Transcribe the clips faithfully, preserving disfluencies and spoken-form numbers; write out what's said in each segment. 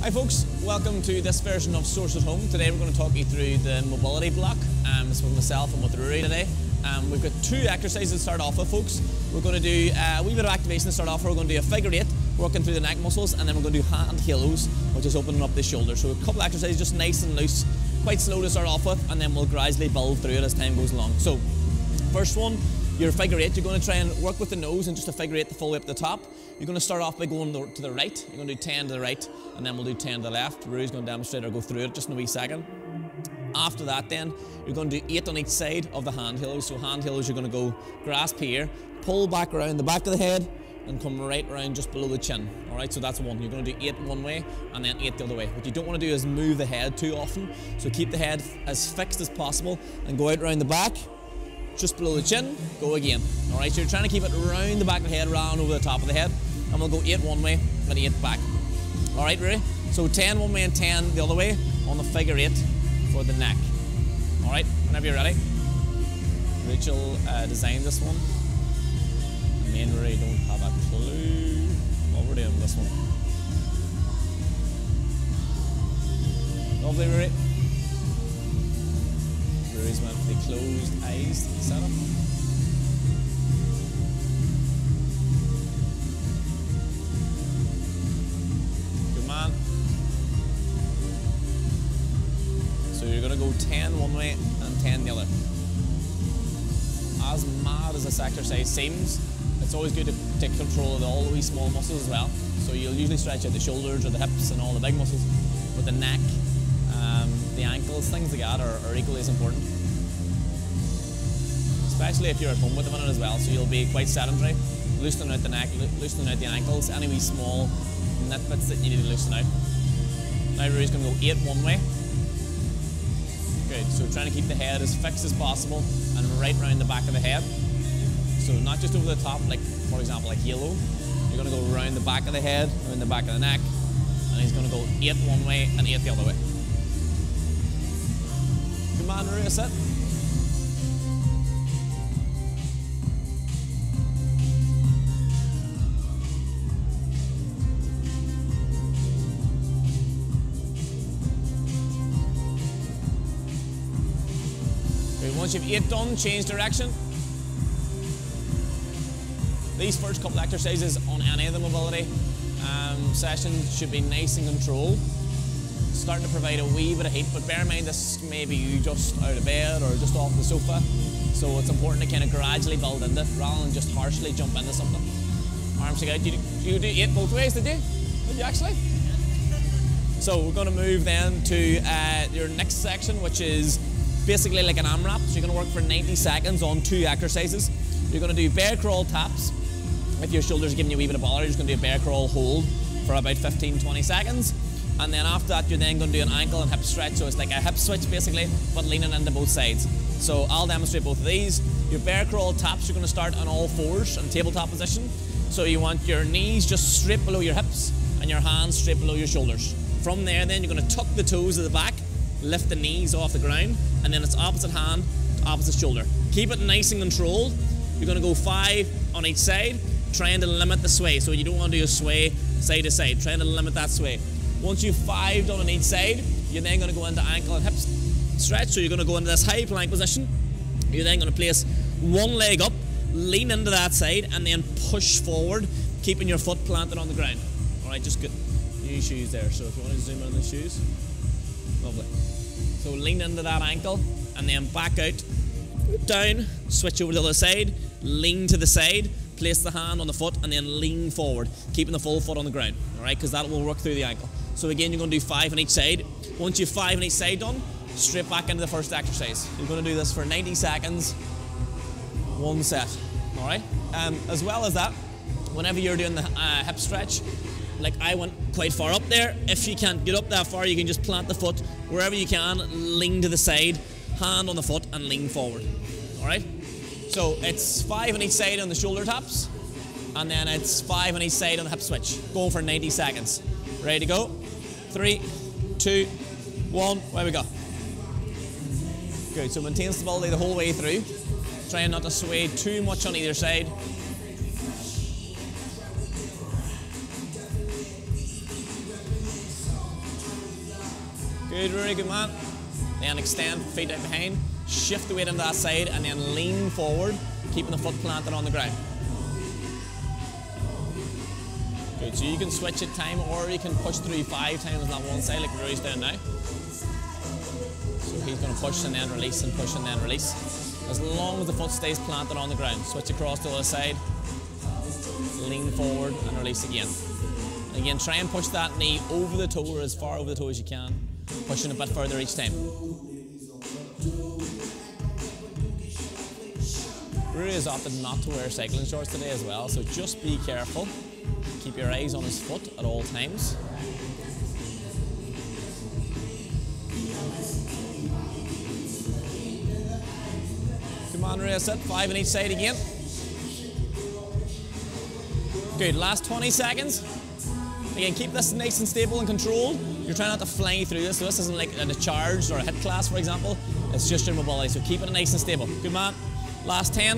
Hi folks, welcome to this version of Source at Home. Today we're going to talk you through the mobility block. Um, this is with myself and with Rory today. Um, we've got two exercises to start off with, folks. We're going to do uh, a wee bit of activation to start off. We're going to do a figure eight, working through the neck muscles, and then we're going to do hand halos, which is opening up the shoulder. So a couple of exercises, just nice and loose, quite slow to start off with, and then we'll gradually build through it as time goes along. So, first one, your figure eight, you're going to try and work with the nose and just a figure eight the full way up to the top. You're going to start off by going to the right. You're going to do ten to the right, and then we'll do ten to the left. Rury's going to demonstrate or go through it just in a wee second. After that then, you're going to do eight on each side of the hand halos. So hand halos, you're going to go grasp here, pull back around the back of the head, and come right around just below the chin. Alright, so that's one. You're going to do eight one way, and then eight the other way. What you don't want to do is move the head too often. So keep the head as fixed as possible, and go out around the back, just below the chin, go again. Alright, so you're trying to keep it around the back of the head, round over the top of the head, and we'll go eight one way and eight back. Alright, Rory? So ten one way and ten the other way on the figure eight for the neck. Alright, whenever you're ready. Rachel uh, designed this one. And me and Rory don't have a clue what we're doing with this one. Lovely, Rory. Rory's meant for the closed eyes setup. Good man. So you're going to go ten one way and ten the other. As mad as this exercise seems, it's always good to take control of all the wee small muscles as well. So you'll usually stretch out the shoulders or the hips and all the big muscles, but the neck, um, the ankles, things like that are, are equally as important. Especially if you're at home with the minute as well, so you'll be quite sedentary. Loosening out the neck, loosening out the ankles, any wee small nitbits that you need to loosen out. Now Rory's going to go eight one way. Good, so trying to keep the head as fixed as possible and right round the back of the head. So not just over the top, like for example like halo. You're going to go around the back of the head, around the back of the neck, and he's going to go eight one way and eight the other way. Good man, Rory, that's it. Once you've eight done, change direction. These first couple exercises on any of the mobility um, sessions should be nice and controlled. Starting to provide a wee bit of heat, but bear in mind this may be you just out of bed or just off the sofa. So it's important to kind of gradually build into it rather than just harshly jump into something. Arms together. You, you do eight both ways, did you? Did you actually? So we're going to move then to uh, your next section, which is basically like an AMRAP. So you're going to work for ninety seconds on two exercises. You're going to do bear crawl taps. If your shoulders are giving you a wee bit of bother, you're just going to do a bear crawl hold for about fifteen to twenty seconds. And then after that, you're then going to do an ankle and hip stretch. So it's like a hip switch basically, but leaning into both sides. So I'll demonstrate both of these. Your bear crawl taps, you're going to start on all fours in tabletop position. So you want your knees just straight below your hips and your hands straight below your shoulders. From there then, you're going to tuck the toes to the back, lift the knees off the ground, and then it's opposite hand to opposite shoulder. Keep it nice and controlled. You're going to go five on each side, trying to limit the sway. So you don't want to do a sway side to side, trying to limit that sway. Once you've five done on each side, you're then going to go into ankle and hip stretch. So you're going to go into this high plank position. You're then going to place one leg up, lean into that side, and then push forward, keeping your foot planted on the ground. All right, just good. New shoes there. So if you want to zoom in on the shoes, lovely. So lean into that ankle and then back out, down, switch over to the other side, lean to the side, place the hand on the foot and then lean forward, keeping the full foot on the ground, all right, because that will work through the ankle. So again, you're going to do five on each side. Once you've five on each side done, straight back into the first exercise. You're going to do this for ninety seconds, one set, all right? Um, as well as that, whenever you're doing the uh, hip stretch, like I went quite far up there. If you can't get up that far, you can just plant the foot wherever you can, lean to the side, hand on the foot and lean forward. All right? So it's five on each side on the shoulder taps, and then it's five on each side on the hip switch. Going for ninety seconds. Ready to go? Three, two, one, away we go. Good, so maintain stability the whole way through. Trying not to sway too much on either side. Good, really good, man. Then extend, feet out behind, shift the weight into that side, and then lean forward, keeping the foot planted on the ground. Good, so you can switch at time, or you can push through five times on that one side like Rory's doing now. So he's going to push and then release and push and then release. As long as the foot stays planted on the ground. Switch across to the other side, lean forward and release again. Again, try and push that knee over the toe or as far over the toe as you can, pushing a bit further each time. Rory has opted not to wear cycling shorts today as well, so just be careful. Keep your eyes on his foot at all times. Come on, Rory, that's it. Five on each side again. Good, last twenty seconds. Again, keep this nice and stable and controlled. You're trying not to fly through this, so this isn't like a charge or a hit class, for example. It's just your mobility, so keep it nice and stable. Good, man. Last ten.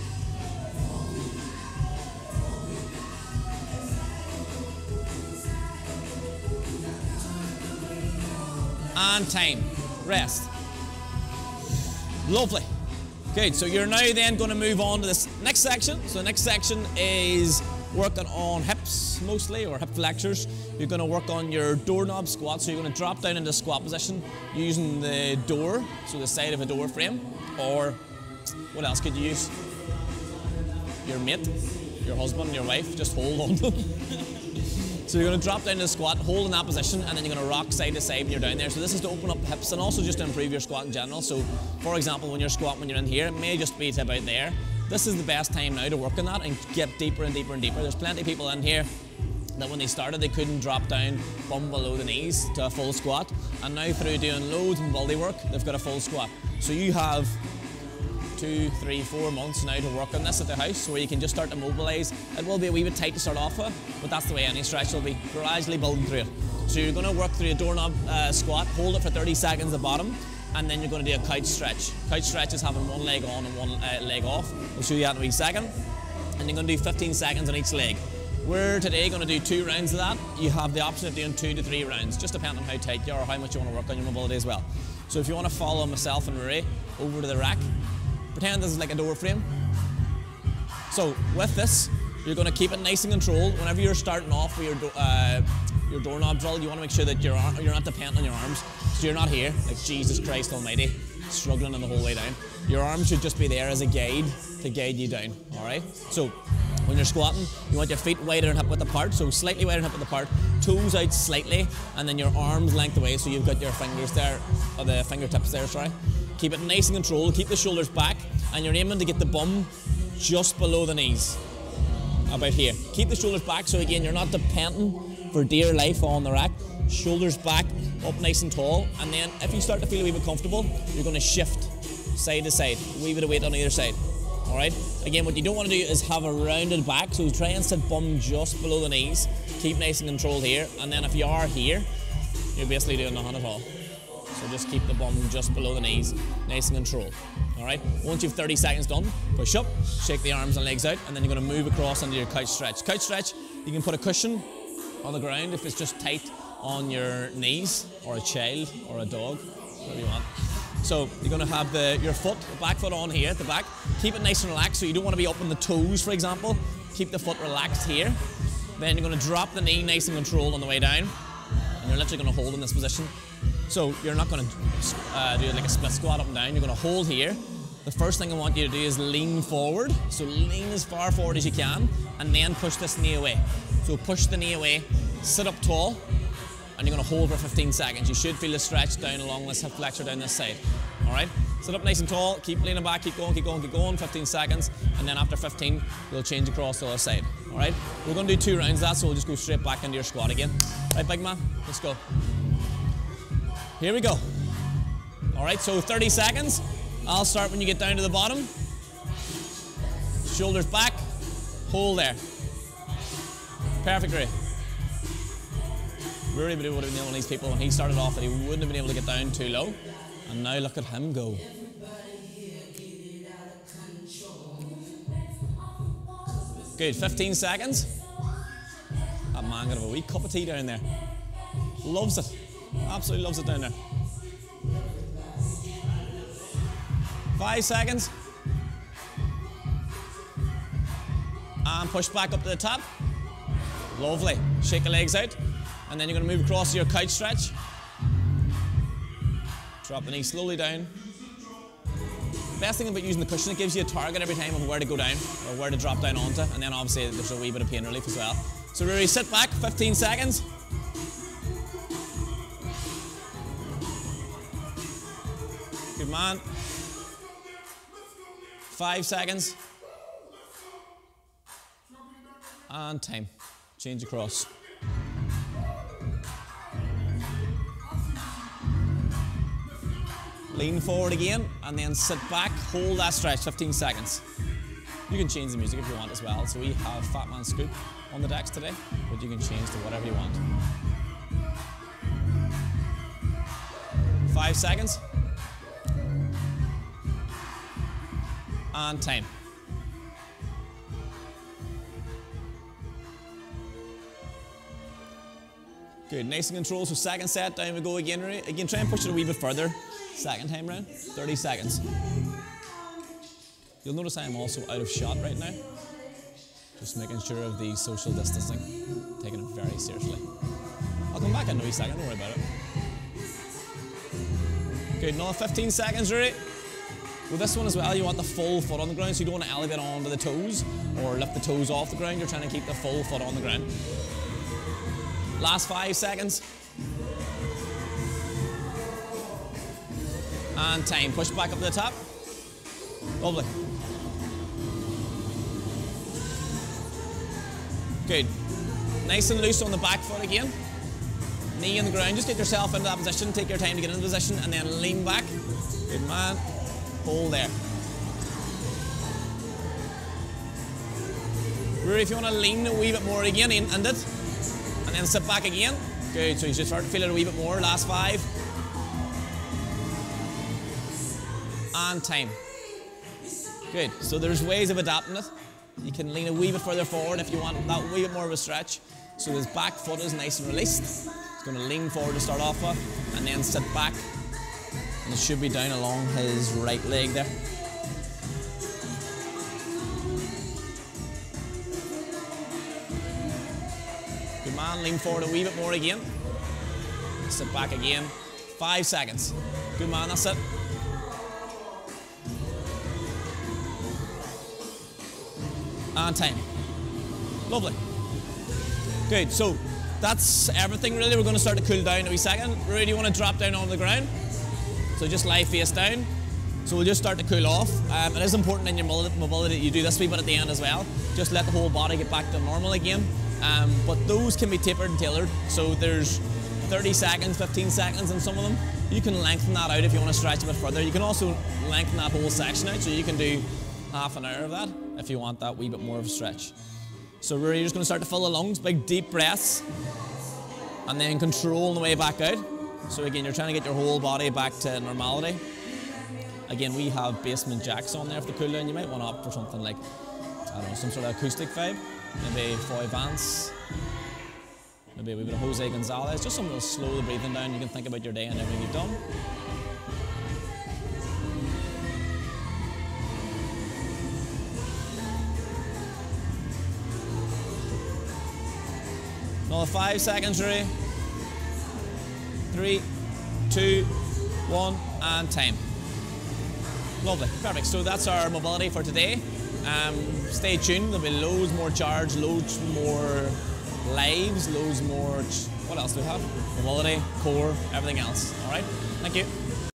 And time. Rest. Lovely. Good, so you're now then going to move on to this next section. So the next section is working on hips mostly, or hip flexors. You're going to work on your doorknob squat, so you're going to drop down into squat position using the door, so the side of a door frame, or what else could you use? Your mate, your husband, your wife, just hold on to them. So you're going to drop down to the squat, hold in that position, and then you're going to rock side to side when you're down there. So this is to open up the hips and also just to improve your squat in general. So for example, when you're squatting when you're in here, it may just be to about there. This is the best time now to work on that and get deeper and deeper and deeper. There's plenty of people in here that when they started they couldn't drop down bum below the knees to a full squat, and now through doing loads of mobility work they've got a full squat. So you have two, three, four months now to work on this at the house where you can just start to mobilise. It will be a wee bit tight to start off with, but that's the way any stretch will be, gradually building through it. So you're going to work through a doorknob uh, squat, hold it for thirty seconds at the bottom, and then you're going to do a couch stretch. Couch stretch is having one leg on and one uh, leg off. We'll show you that in a wee second. And you're going to do fifteen seconds on each leg. We're today going to do two rounds of that. You have the option of doing two to three rounds, just depending on how tight you are or how much you want to work on your mobility as well. So if you want to follow myself and Rory over to the rack, pretend this is like a door frame. So with this, you're going to keep it nice and controlled. Whenever you're starting off with your, do uh, your doorknob drill, you want to make sure that you're, you're not dependent on your arms. So you're not here, like Jesus Christ Almighty, struggling on the whole way down. Your arms should just be there as a guide to guide you down, all right? So when you're squatting, you want your feet wider and hip width apart, so slightly wider and hip width apart, toes out slightly, and then your arms length away, so you've got your fingers there, or the fingertips there, sorry. Keep it nice and controlled, keep the shoulders back, and you're aiming to get the bum just below the knees, about here. Keep the shoulders back, so again, you're not depending for dear life on the rack. Shoulders back, up nice and tall, and then if you start to feel a wee bit comfortable, you're going to shift side to side, a wee bit of weight on either side. All right. Again, what you don't want to do is have a rounded back, so try and sit bum just below the knees. Keep nice and controlled here, and then if you are here, you're basically doing nothing at all. So just keep the bum just below the knees, nice and controlled. All right. Once you've thirty seconds done, push up, shake the arms and legs out, and then you're going to move across into your couch stretch. Couch stretch, you can put a cushion on the ground if it's just tight on your knees, or a child, or a dog, whatever you want. So you're going to have the, your foot, the back foot on here at the back. Keep it nice and relaxed, so you don't want to be up on the toes, for example. Keep the foot relaxed here. Then you're going to drop the knee nice and controlled on the way down, and you're literally going to hold in this position. So you're not going to uh, do like a split squat up and down. You're going to hold here. The first thing I want you to do is lean forward. So lean as far forward as you can, and then push this knee away. So push the knee away, sit up tall, and you're going to hold for fifteen seconds. You should feel the stretch down along this hip flexor down this side. All right? Sit up nice and tall, keep leaning back, keep going, keep going, keep going, fifteen seconds, and then after fifteen, you'll change across to the other side. All right? We're going to do two rounds of that, so we'll just go straight back into your squat again. Right, big man? Let's go. Here we go. All right, so thirty seconds. I'll start when you get down to the bottom. Shoulders back, hold there. Perfect, Ray. Rory would have been one of these people when he started off that he wouldn't have been able to get down too low. And now look at him go. Good, fifteen seconds. That man got a wee cup of tea down there. Loves it. Absolutely loves it down there. Five seconds. And push back up to the top. Lovely. Shake the legs out. And then you're going to move across to your couch stretch. Drop the knee slowly down. The best thing about using the cushion, it gives you a target every time of where to go down or where to drop down onto, and then obviously there's a wee bit of pain relief as well. So Rory, sit back, fifteen seconds. Good man. Five seconds. And time. Change across. Lean forward again, and then sit back, hold that stretch, fifteen seconds. You can change the music if you want as well. So we have Fat Man Scoop on the decks today, but you can change to whatever you want. Five seconds. And time. Good, nice and control. So second set, down we go again. Again, try and push it a wee bit further. Second time round, thirty seconds. You'll notice I am also out of shot right now. Just making sure of the social distancing. Taking it very seriously. I'll come back in a wee second, don't worry about it. Good, another fifteen seconds, Rory. With this one as well, you want the full foot on the ground, so you don't want to elevate onto the toes or lift the toes off the ground. You're trying to keep the full foot on the ground. Last five seconds. And time. Push back up to the top. Lovely. Good. Nice and loose on the back foot again. Knee on the ground. Just get yourself into that position. Take your time to get into position and then lean back. Good man. Hold there. Rory, if you want to lean a wee bit more again, in and it. And then sit back again. Good. So you just start to feel it a wee bit more. Last five. And time. Good. So there's ways of adapting it. You can lean a wee bit further forward if you want that wee bit more of a stretch. So his back foot is nice and released. He's going to lean forward to start off with, and then sit back. And it should be down along his right leg there. Good man. Lean forward a wee bit more again. Sit back again. Five seconds. Good man. That's it. And time. Lovely. Good, so that's everything really. We're going to start to cool down in a wee second. Rory, do you want to drop down onto the ground? So just lie face down. So we'll just start to cool off. Um, it is important in your mobility that you do this wee bit at the end as well. Just let the whole body get back to normal again. Um, but those can be tapered and tailored. So there's thirty seconds, fifteen seconds in some of them. You can lengthen that out if you want to stretch a bit further. You can also lengthen that whole section out, so you can do half an hour of that if you want that wee bit more of a stretch. So Rory, you're just going to start to fill the lungs, big deep breaths, and then control the way back out. So again, you're trying to get your whole body back to normality. Again, we have basement jacks on there for the cool down. You might want to opt for something like, I don't know, some sort of acoustic vibe. Maybe Foy Vance, maybe a wee bit of Jose Gonzalez, just something that'll slow the breathing down. You can think about your day and everything you've done. Another five seconds, Rory. Three, two, one, and time. Lovely, perfect. So that's our mobility for today. Um, stay tuned, there'll be loads more charge, loads more lives, loads more, what else do we have? Mobility, core, everything else. All right, thank you.